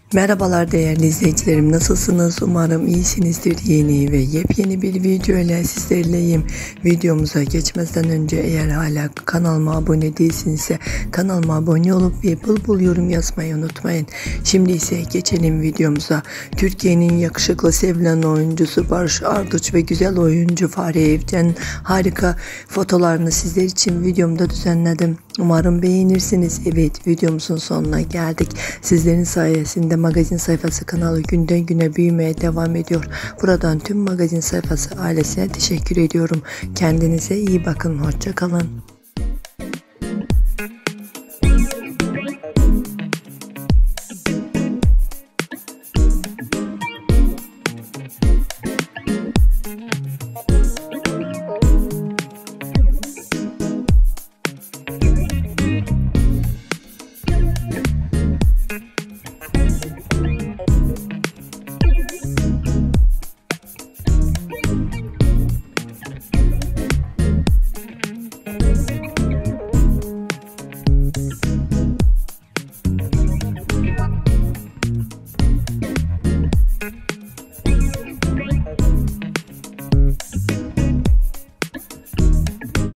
Merhabalar değerli izleyicilerim, nasılsınız? Umarım iyisinizdir. Yeni ve yepyeni bir video ile sizlerleyim. Videomuza geçmeden önce eğer hala kanalıma abone değilsinizse kanalıma abone olup bir bul yorum yazmayı unutmayın. Şimdi ise geçelim videomuza. Türkiye'nin yakışıklı sevilen oyuncusu Barış Arduç ve güzel oyuncu Fahriye Evcen'in harika fotolarını sizler için videomda düzenledim. Umarım beğenirsiniz. Evet, videomuzun sonuna geldik. Sizlerin sayesinde magazin sayfası kanalı günden güne büyümeye devam ediyor. Buradan tüm magazin sayfası ailesine teşekkür ediyorum. Kendinize iyi bakın. Hoşça kalın.